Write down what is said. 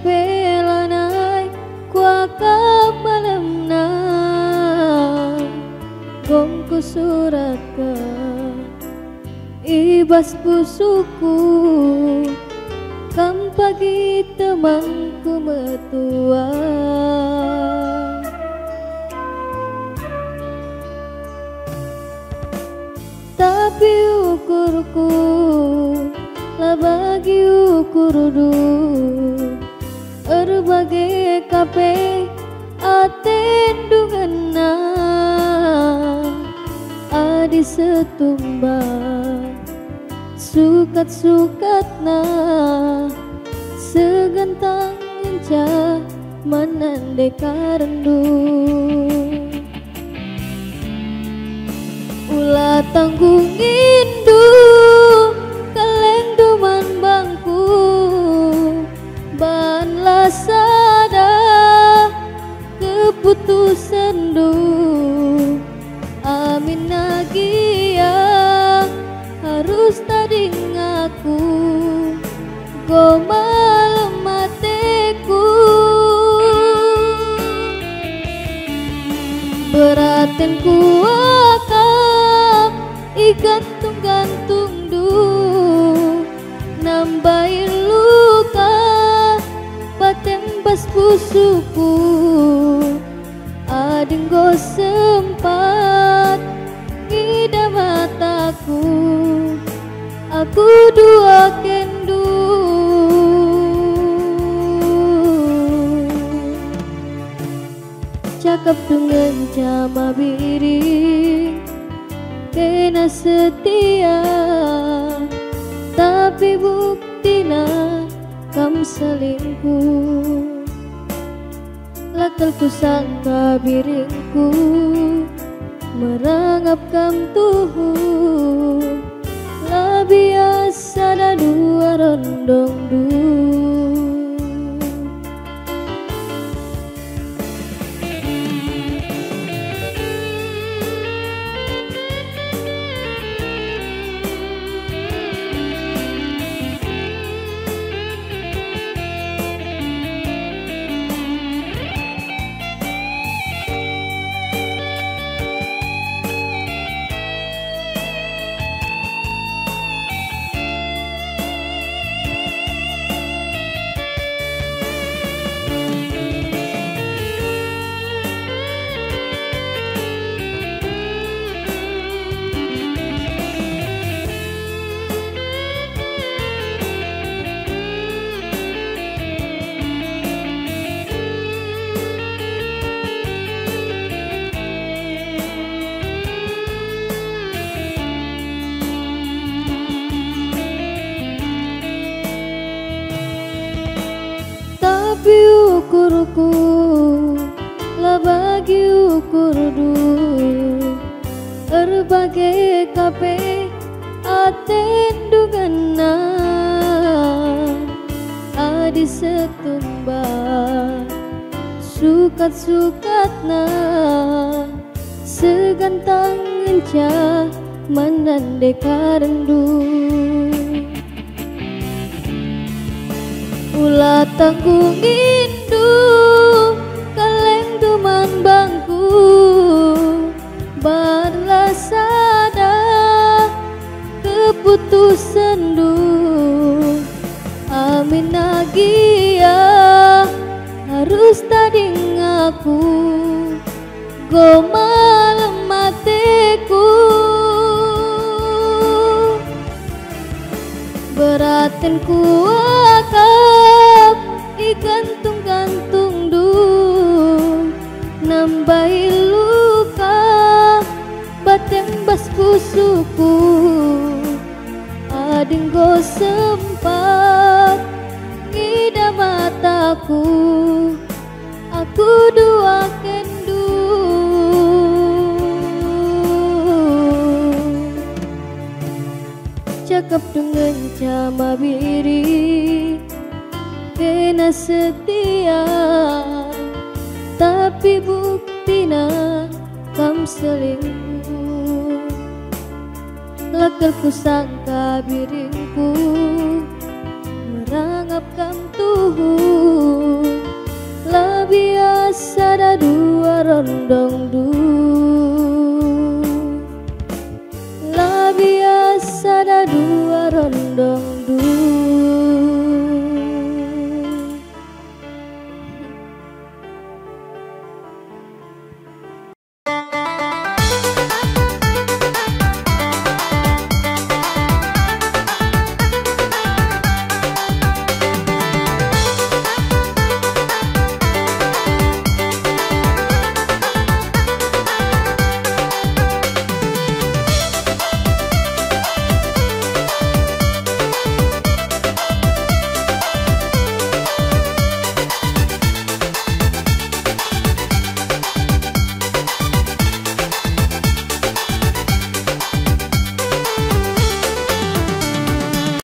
kapelanai kuakap malam na gongku suraka ibas pusuku kam pagi temanku metua. Tapi ukurku lah bagi ukur du erbagai kape atendungana adi setumbang sukat-sukatna segantang enca menandai karendu ulah tanggung indu kaleng duman bangku ban lasada keputusan du amin nagia harus tading aku go malam mateku beraten kuakam igantung-gantung du nambahin luka patembas pusuku ading go sempat ida mataku aku dua kendu cakap dengan jama biri kena setia tapi buktina kam selingkuh lakal ku sangka biringku merangap kam tuhu lah biasa ada dua rondong du. Tapi ukurku lah bagi ukur du erbagai kape atendungana adi setumbang sukat-sukatna segantang enca menandai karendu ulah tanggung indu kaleng duman bangku berlasada keputusan du amin nagia harus tading aku go malam mateku beraten kuakap igantung-gantung du nambahin luka batembas pusuku ading go sempat ida mataku aku dua kendu cakap dengan jama biri kena setia tapi buktina kam selingkuh lakal ku sangka biringku merangap kam tuhu rondong du. La biasa ada dua rondong du.